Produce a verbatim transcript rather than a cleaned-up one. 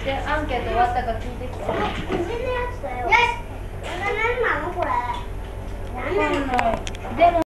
でアンケート終わったか聞いてきて。 この藤のやつだよ。よし。これ何なのこれ。何なの。 でも